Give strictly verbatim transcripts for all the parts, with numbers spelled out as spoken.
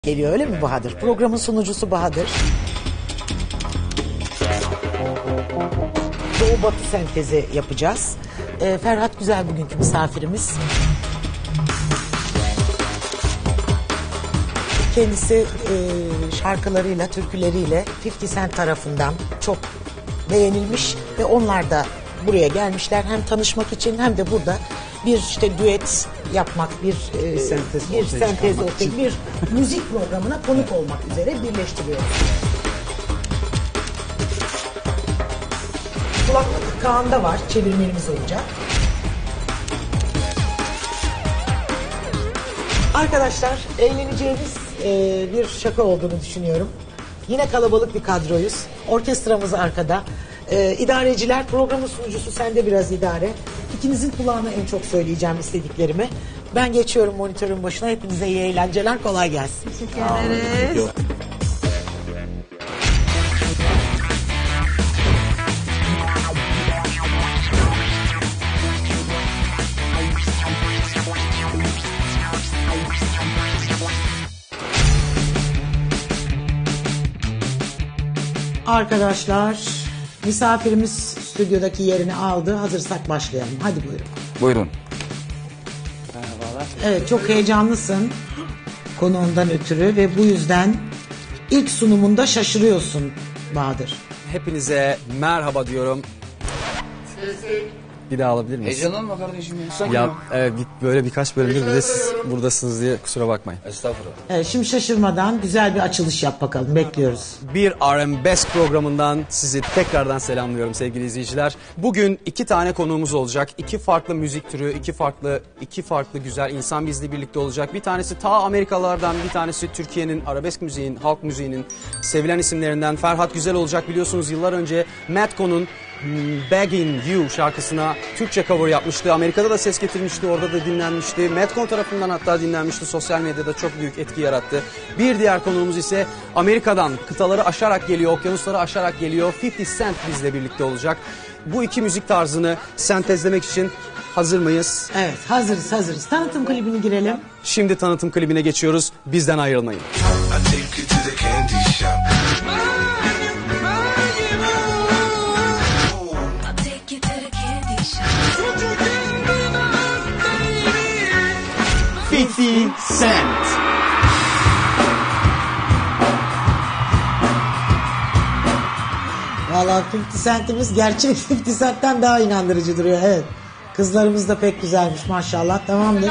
Geliyor öyle mi Bahadır? Programın sunucusu Bahadır. Doğu Batı sentezi yapacağız. Ee, Ferhat Güzel bugünkü misafirimiz. Kendisi e, şarkılarıyla, türküleriyle elli Cent tarafından çok beğenilmiş ve onlar da buraya gelmişler hem tanışmak için hem de burada bir işte düet yapmak, bir e, sentez bir ortaya sentez çıkarmak ortaya, için. bir müzik programına konuk olmak üzere birleştiriyoruz. Kulaklık Kaan'da var, çevirmenimiz olacak. Arkadaşlar eğleneceğimiz e, bir şaka olduğunu düşünüyorum. Yine kalabalık bir kadroyuz. Orkestramız arkada. E, idareciler, programın sunucusu sende biraz idare. İkinizin kulağına en çok söyleyeceğim istediklerimi. Ben geçiyorum monitörün başına. Hepinize iyi eğlenceler, kolay gelsin. Teşekkür ederiz. Arkadaşlar, misafirimiz stüdyodaki yerini aldı. Hazırsak başlayalım. Hadi buyurun. Buyurun. Evet, çok heyecanlısın konuğundan ötürü ve bu yüzden ilk sunumunda şaşırıyorsun Bahadır. Hepinize merhaba diyorum. Bir daha alabilir miyiz? Heyecanlanma kardeşim ya. Sakin Ya ol. evet, bir- böyle birkaç bölümdür bir de siz buradasınız diye kusura bakmayın. Estağfurullah. Evet, şimdi şaşırmadan güzel bir açılış yap bakalım. Bekliyoruz. Bir R and B programından sizi tekrardan selamlıyorum sevgili izleyiciler. Bugün iki tane konuğumuz olacak. İki farklı müzik türü, iki farklı iki farklı güzel insan bizle birlikte olacak. Bir tanesi ta Amerikalardan, bir tanesi Türkiye'nin arabesk müziğin, halk müziğinin sevilen isimlerinden Ferhat Güzel olacak. Biliyorsunuz yıllar önce Madcon'un Begging You şarkısına Türkçe cover yapmıştı. Amerika'da da ses getirmişti, orada da dinlenmişti. Madcon tarafından hatta dinlenmişti. Sosyal medyada çok büyük etki yarattı. Bir diğer konuğumuz ise Amerika'dan kıtaları aşarak geliyor, okyanusları aşarak geliyor. elli Cent bizle birlikte olacak. Bu iki müzik tarzını sentezlemek için hazır mıyız? Evet, hazırız hazırız. Tanıtım klibini girelim. Şimdi tanıtım klibine geçiyoruz. Bizden ayrılmayın. I take you to the candy shop. I'll take you to the candy shop. elli Cent. Vallahi elli Cent'imiz gerçek elli Cent'ten daha inandırıcı duruyor. Evet. Kızlarımız da pek güzelmiş maşallah. Tamamdır.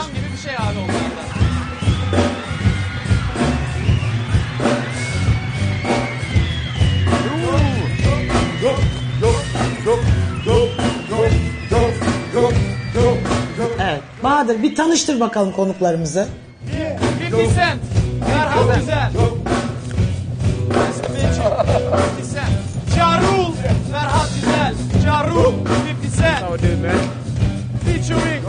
Evet. Bahadır bir tanıştır bakalım konuklarımızı. elli Cent. Ferhat Güzel. Nice to meet you. elli Cent. Carul. Ferhat Güzel. Carul. elli Cent. How do man? Featuring.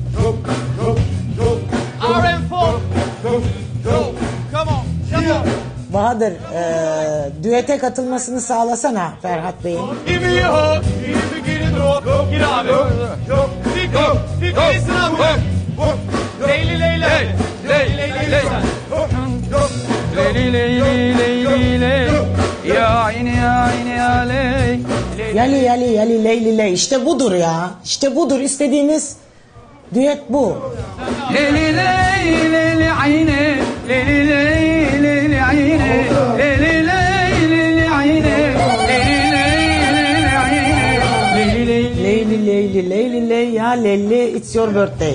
R and folk. Come on. Come on. Bahadır eee düete katılmasını sağlasana Ferhat Bey'in. Give me a hug. Give me get it up. Gir abi. Fikri. Fikri iyisin abi. Leyli Leyla. Leyli Leyli Leyla. Leyli leyli leyli ley. Ya ayni ya ayni ya ley. Yali yali yali leyli ley. İşte budur ya. İşte budur istediğimiz düet bu. Leyli ley leyli ayni. Leyli ley leyli ayni. Leyli ley leyli ayni. Leyli ley leyli ayni. Leyli ley. Leyli leyli leyli ley ya leyli it's your birthday.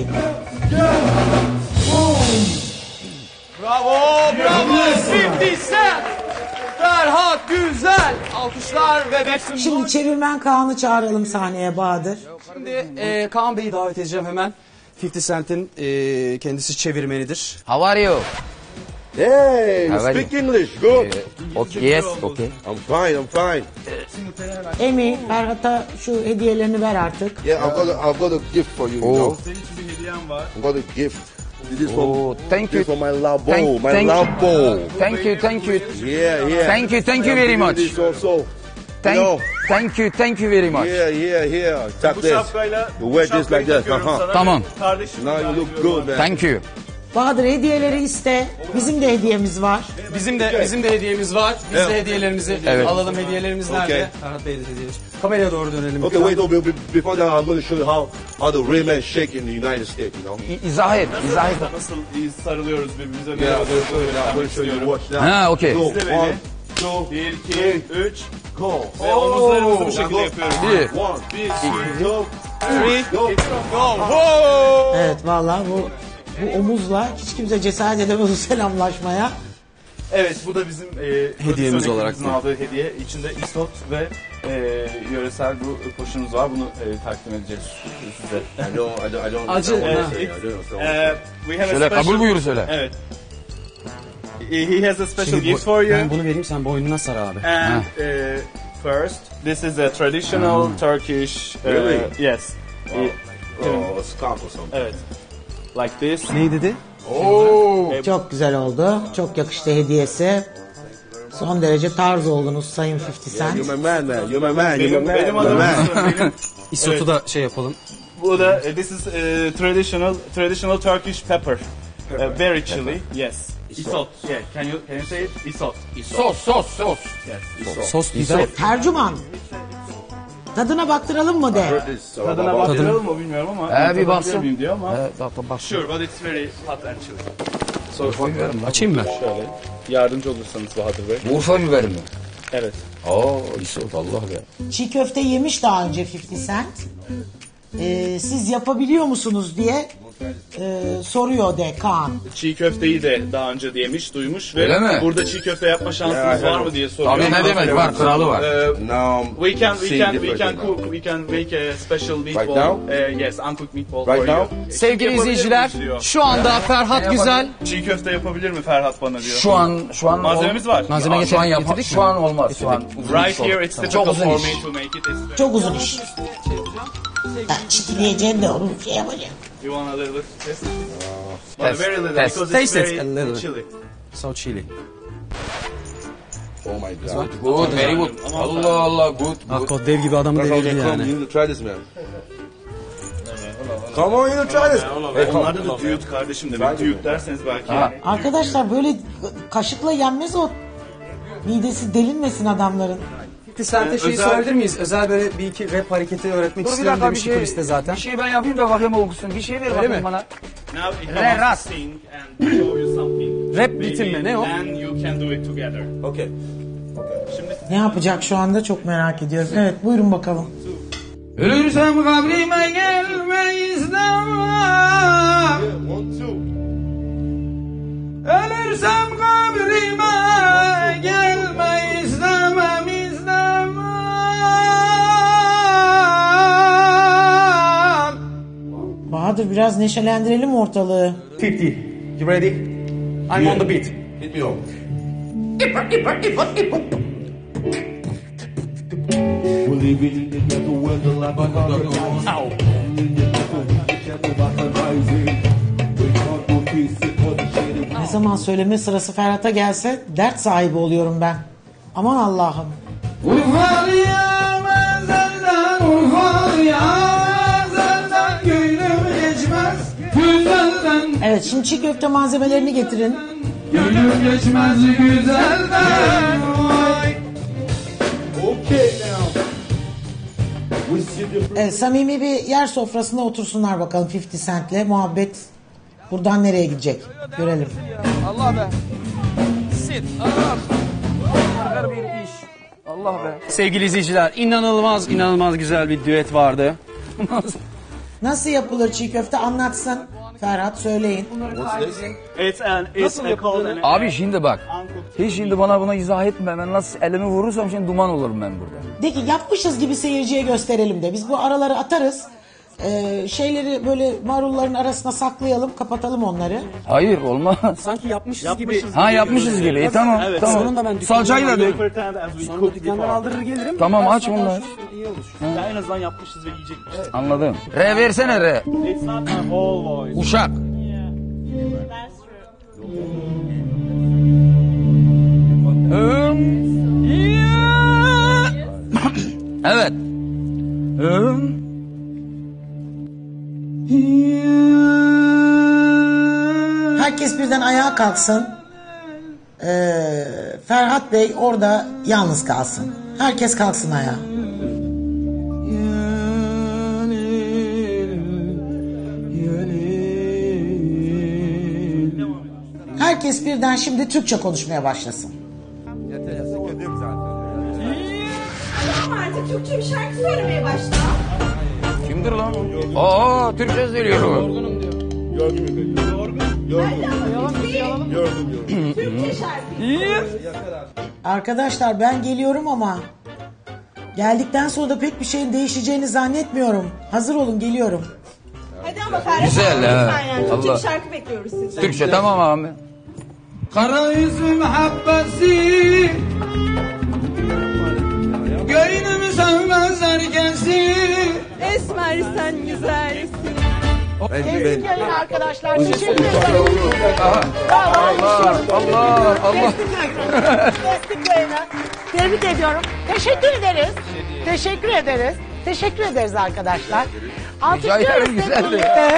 Bravo, bravo. elli Cent. Ferhat Güzel. Alkışlar ve Beksun. Şimdi çevirmen Kaan'ı çağıralım sahneye Bahadır. Şimdi e, Kaan Bey'i davet edeceğim hemen. elli Cent'in e, kendisi çevirmenidir. How are you? Hey, you How are speak you? English. Good. Okay, yes, okay. I'm fine. I'm fine. Emi Ferhat'a şu hediyelerini ver artık. Yeah, I've got. A, I've got a gift for you. You Oh. know. I've got a gift. This is from. Oh, thank This you. is for my labo. Thank- my thank- labo. Thank you, thank you. Yeah, yeah. Thank you, thank you I'm very giving much. This also. Thank, You know, thank you, thank you very much. here, here, here. Tap Bu this. şapkayla You wear this like this. Uh-huh. Tamam. Kardeşim. Now you look good, man. Thank you. Bahadır hediyeleri iste. Bizim de hediyemiz var. Bizim de bizim de hediyemiz var. Biz de hediyelerimizi Evet. alalım. Hediyelerimiz nerede? Okay. Ferhat Bey de hediyeler. Kameraya doğru dönelim. Okay, wait, no, be- be- before that, I'm going to show you how, how the real men shake in the United States, you know? İ- İzah et, izah et. Nasıl sarılıyoruz birbirimize. Yeah, Merhaba, I'm going to show you that. I'm going to show you watch that. Ha, okey. Go, Siz de one, beni. two, Bir, iki, üç. go. Ve omuzlarımızı bu Now şekilde go. yapıyoruz. Bir. One, Bir, two, go. three, Go. go. Evet vallahi bu bu omuzla hiç kimse cesaret edemez o selamlaşmaya. Evet, bu da bizim e, Hediyemiz prodüksiyon olarak ekibimizin aldığı hediye. İçinde isot ve e, yöresel bu poşumuz var. Bunu e, takdim edeceğiz size. I don't, I don't, I don't. Acı- I don't ha. wanna say, I don't know. E, we have a Söyle, special... kabul buyur söyle. Evet. He has a special Şimdi gift bu- for you. Ben bunu vereyim sen boynuna sar abi. And uh, first, this is a traditional Turkish. Uh, Really? Yes. Oh, a scarf or something. Evet. Like this. Ne dedi? Çok güzel oldu. Çok yakıştı hediyesi. Son derece tarz oldunuz Sayın elli Yeah, Cent. you're my man, man. You're my man. You're Benim, my man. benim You're my adım man. benim. İsotu Evet. da şey yapalım. Bu da uh, this is uh, traditional traditional Turkish pepper. Uh, very chili. Yes. Isot. Yeah. Can you can you say it? Isot. Sos, sos, sos. Sos biber. Tercüman. Tadına baktıralım mı de? This, uh, Tadına about- baktıralım mı bilmiyorum ama. Ee, bir tadabilir baksın. miyim diyor ama. Ee, bak, bak, bak. Sure, but it's very hot and chili. Açayım mı? Şöyle yardımcı olursanız Bahadır Bey. Urfa biberi mi? Evet. Oo, isot Allah be. Çiğ köfte yemiş daha önce elli Cent. Ee, siz yapabiliyor musunuz diye e, soruyor de Kaan. Çiğ köfteyi de daha önce yemiş, duymuş ve Öyle mi? burada çiğ köfte yapma şansınız var mı diye soruyor. Abi ne demek var, kralı var. Uh, Now, we can we see can the we can difference cook we can make a special meatball. Right now? Uh, yes, uncooked meatball Right for now? you. Sevgili Yapabilir izleyiciler, miyiz diyor. şu anda Ferhat Güzel. Çiğ köfte yapabilir mi Ferhat bana diyor. Şu an, şu an... Malzememiz var. Malzeme Aa, şu an getirdik, yap, getirdik şu mi? an olmaz. Şu an uzun Right iş olur. here it's Çok difficult uzun for iş. me to make it. It's Çok uzun iş. Ha, çitleyeceğim de onu şey yapacağım. You want a little bit? Yes. But Test, very little test. because it's Taste it very a little. chili. So chili. oh my God. Good, very good. Allah Allah, good, Ah, good. kod dev gibi adamı Come, devirdi come, yani. you need to try this, man. Come on, you need to try this. Hey, come. Onlarda da düğüt kardeşim demek. Düğüt derseniz belki. yani. Arkadaşlar böyle kaşıkla yenmez o. Midesi delinmesin adamların. elli Cent'e şeyi özel- sorabilir miyiz? Özel böyle bir iki rap hareketi öğretmek Dur bir istiyorum dakika bir demişti şey, kuliste zaten. bir şey ben yapayım da bakayım olgusun. Bir şey ver bakayım mi? bana. Now he Re- wants ras. to sing and show you something. Rap ritim mi? Ne o? Then you can do it together. Okay. Şimdi Ne yapacak şu anda çok merak ediyorum. Evet buyurun bakalım. Ölürsem kabrime gelme istemem. One, two. Ölürsem kabrime gelme istemem istemem. Bahadır biraz neşelendirelim ortalığı. elli. You ready? I'm on the beat. Hit me up. Ne zaman söyleme sırası Ferhat'a gelse dert sahibi oluyorum ben. Aman Allah'ım. Urfalıyam ezelden, Urfalıyam ezelden, gönlüm geçmez güzelden, Evet şimdi çiğ köfte malzemelerini getirin. gönlüm geçmez güzelden. Vay. Evet, samimi bir yer sofrasında otursunlar bakalım elli Cent'le. Muhabbet buradan nereye gidecek? Görelim. Allah be. Sit, Allah. Harika bir iş. Allah be. Sevgili izleyiciler, inanılmaz inanılmaz güzel bir düet vardı. Nasıl yapılır çiğ köfte anlatsın. Ferhat söyleyin. it's an it's a called an Abi şimdi bak. Hiç şimdi bana buna izah etme. Ben nasıl elimi vurursam şimdi duman olurum ben burada. De ki yapmışız gibi seyirciye gösterelim de. Biz bu araları atarız. Ee, şeyleri böyle marulların arasına saklayalım. Kapatalım onları. Hayır olmaz. Sanki yapmışız gibi. Ha yapmışız gibi. E, tamam Evet. tamam. Sonunda ben dükkandan- Salçayı da dök. pretend as we Sonra cook dükkandan before. aldırır gelirim. Tamam aç bunları. İyi olur. Ya en azından yapmışız ve yiyecekmişiz. Anladım. Re versene re. It's not my whole voice. Uşak. Hım. Ya. Evet. Hım. Ha ayağa kalksın. Ee, Ferhat Bey orada yalnız kalsın. Herkes kalksın ayağa. Herkes birden şimdi Türkçe konuşmaya başlasın. Tamam artık Türkçe bir şarkı söylemeye başla. Kimdir lan? Aa, Türkçe söylüyorum. Türkçe şarkı. Arkadaşlar ben geliyorum ama geldikten sonra da pek bir şeyin değişeceğini zannetmiyorum. Hazır olun, geliyorum. Hadi ama Ferhat Güzel abi, ha. lütfen yani. Türkçe Allah. bir şarkı bekliyoruz sizden. Türkçe tamam abi. Kara yüzüm habbesi Göynümü sevmez herkesi. Esmer sen güzelsin. Kestik yayın arkadaşlar. Teşekkür ederim. Allah, Allah, Allah. Kestik yayını. Tebrik ediyorum. Teşekkür ederiz. Teşekkür ederiz. Teşekkür ederiz arkadaşlar. Alkışlıyoruz ederim, hep güzeldi. birlikte.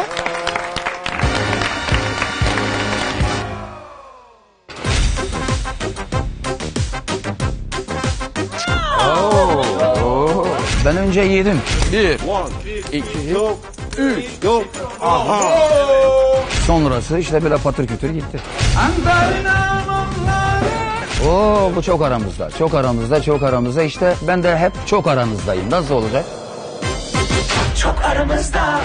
Oo, ben önce yedim. Bir, One, iki, two, üç. go. Aha. Sonrası işte böyle patır kütür gitti. Ankara'nın onları. Oo, bu çok aramızda, çok aramızda, çok aramızda. İşte ben de hep çok aranızdayım. Nasıl olacak? Çok aramızda.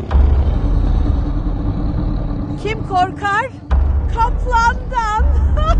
Kim korkar? Kaplandan.